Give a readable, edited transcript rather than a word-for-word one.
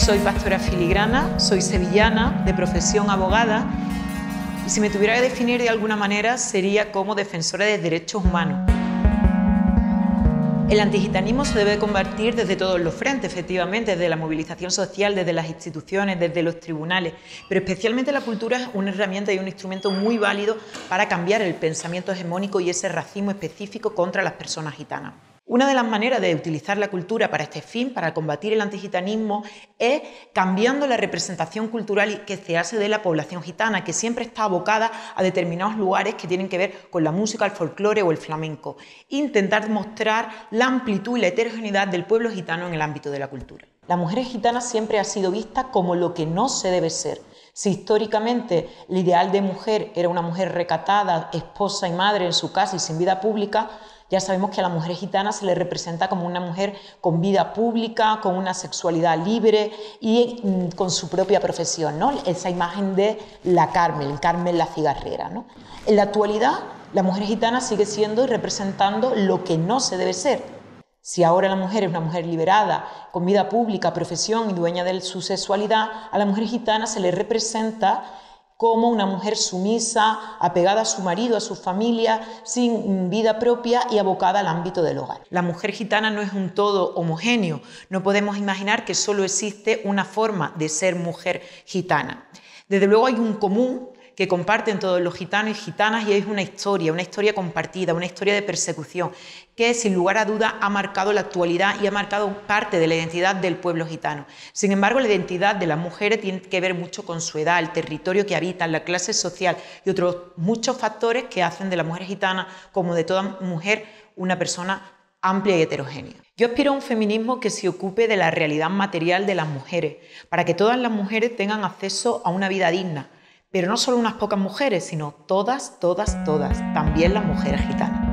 Soy pastora filigrana, soy sevillana, de profesión abogada, y si me tuviera que definir de alguna manera sería como defensora de derechos humanos. El antigitanismo se debe combatir desde todos los frentes, efectivamente, desde la movilización social, desde las instituciones, desde los tribunales, pero especialmente la cultura es una herramienta y un instrumento muy válido para cambiar el pensamiento hegemónico y ese racismo específico contra las personas gitanas. Una de las maneras de utilizar la cultura para este fin, para combatir el antigitanismo, es cambiando la representación cultural que se hace de la población gitana, que siempre está abocada a determinados lugares que tienen que ver con la música, el folclore o el flamenco. Intentar mostrar la amplitud y la heterogeneidad del pueblo gitano en el ámbito de la cultura. La mujer gitana siempre ha sido vista como lo que no se debe ser. Si históricamente el ideal de mujer era una mujer recatada, esposa y madre en su casa y sin vida pública, ya sabemos que a la mujer gitana se le representa como una mujer con vida pública, con una sexualidad libre y con su propia profesión, ¿no? Esa imagen de la Carmen la cigarrera, ¿no? En la actualidad, la mujer gitana sigue siendo y representando lo que no se debe ser. Si ahora la mujer es una mujer liberada, con vida pública, profesión y dueña de su sexualidad, a la mujer gitana se le representa como una mujer sumisa, apegada a su marido, a su familia, sin vida propia y abocada al ámbito del hogar. La mujer gitana no es un todo homogéneo, no podemos imaginar que solo existe una forma de ser mujer gitana. Desde luego hay un común que comparten todos los gitanos y gitanas y es una historia compartida, una historia de persecución que sin lugar a duda ha marcado la actualidad y ha marcado parte de la identidad del pueblo gitano. Sin embargo, la identidad de las mujeres tiene que ver mucho con su edad, el territorio que habitan, la clase social y otros muchos factores que hacen de la mujer gitana, como de toda mujer, una persona amplia y heterogénea. Yo aspiro a un feminismo que se ocupe de la realidad material de las mujeres, para que todas las mujeres tengan acceso a una vida digna, pero no solo unas pocas mujeres, sino todas, también las mujeres gitanas.